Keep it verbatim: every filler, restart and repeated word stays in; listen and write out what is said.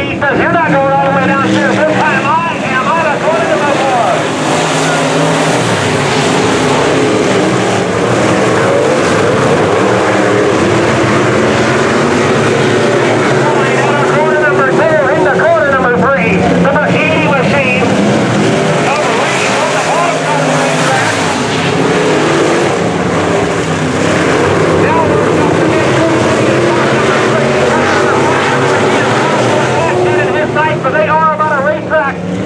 he says, you're not going all the way downstairs this time. I am. I'm according to my board. Corner number two, into corner number three. The Mahini Machine. Over Reed on the bottom of the racetrack. Now we're going to get but they are about a racetrack